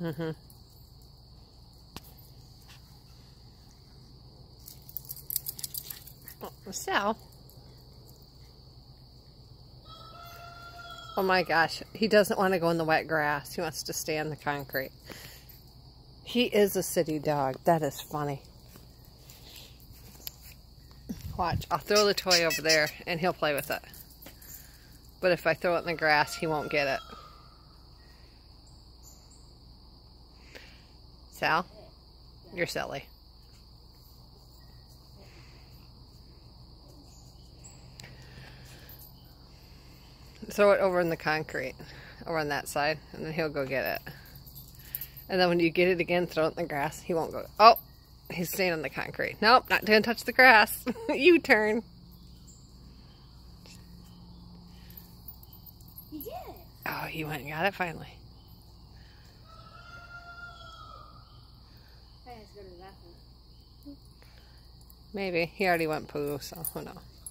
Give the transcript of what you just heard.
Mm-hmm. Sal. Oh my gosh, he doesn't want to go in the wet grass. He wants to stay on the concrete. He is a city dog. That is funny. Watch, I'll throw the toy over there and he'll play with it. But if I throw it in the grass, he won't get it. Sal, you're silly. Throw it over in the concrete, over on that side, and then he'll go get it. And then when you get it again, throw it in the grass. He won't go. Oh, he's staying on the concrete. Nope, not gonna touch the grass. You turn. He did it. Oh, he went and got it finally. I have to go to the bathroom. Maybe. He already went poo, so who knows.